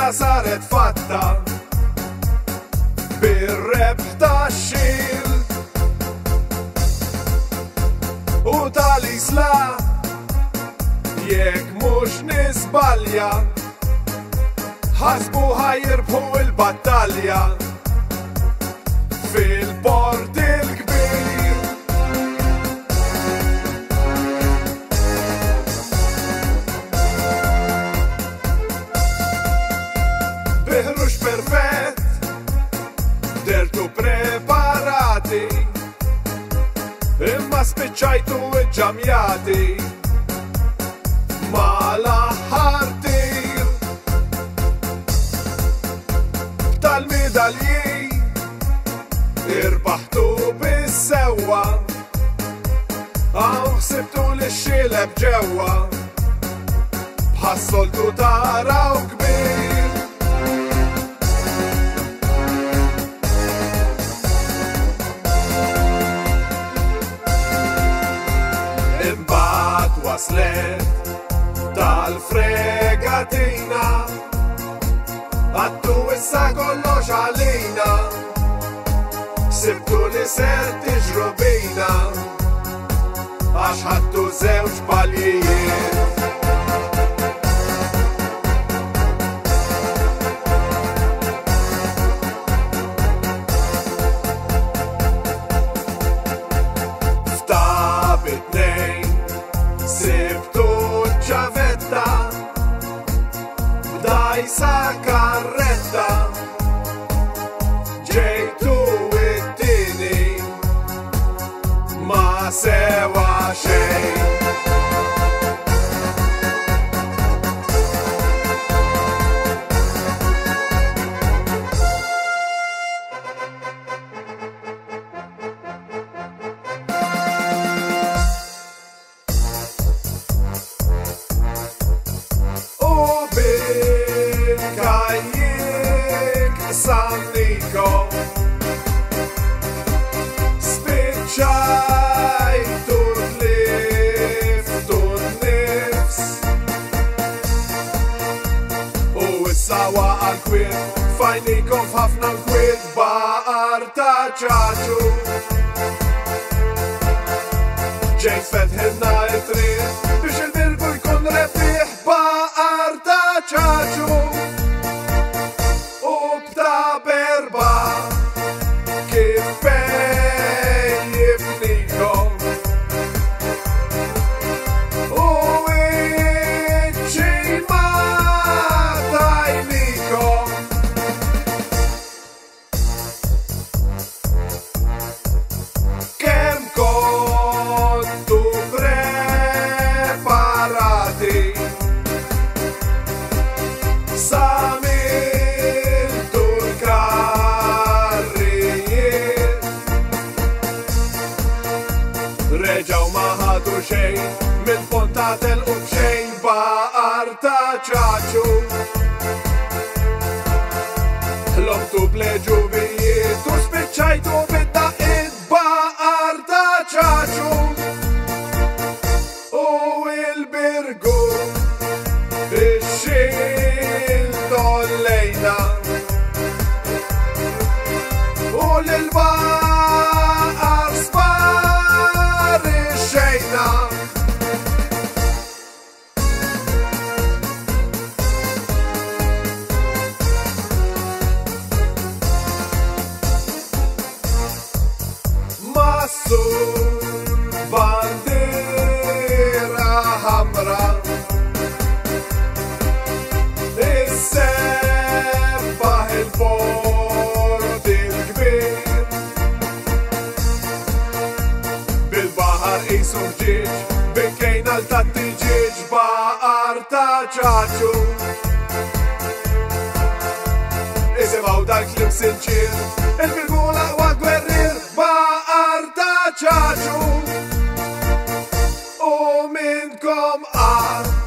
is-sena saret fatta bir-rebħ tax-xield u tal-isla jekk mhux nisbalja ħasbu ħajjirbħu il-battalja fil-port il-kbir. Biħrux perfett, dertu preparati, imma spiċċajtu iġġamjati mal-aħħar tir tal-midalji irbaħtu bis-sewwa għaw ħsibtu l-xileb ġewwa bħas-soltu taraw kbir. Imbagħad waslet tal-fregatina għattu issa kollox għalina sibtu li ser tiġru bina għax ħadtu żewġ baljiet. F'tab it-tnejn sibtu ċavetta b'dajsa karretta ġejtu it-tieni ma sewa xejn. Sannikom spiċċajtu tliftu n-nifs u issa waqa' l-kwiet fajnikom f'ħafna l-kwiet baqar ta' ċaċu ġejt fetħilna it-triq biex il-birgu jkun rebbieħ baqar ta' ċaċu Samiltu l-karrijiet reġaw ma ħadu xejn mill-ponta telqu b'xejn baqar ta' ċaċu ħlobtu b'leġubijiet u spiċċajtu bid-daqqiet baqar ta' ċaċu u il-birgu ix-xildollejna u l-baqar sparixxejna. Massur bandiera ħamra is-sebbaħ il-port il-kbir bil-baħar qisu ġieġ bikkejna l-tattiġieġ baqar ta' ċaċu isimgħu dal-kliem sinċir il-birgu l-aqwa gwerrier baqar ta' ċaċu u minnkom qar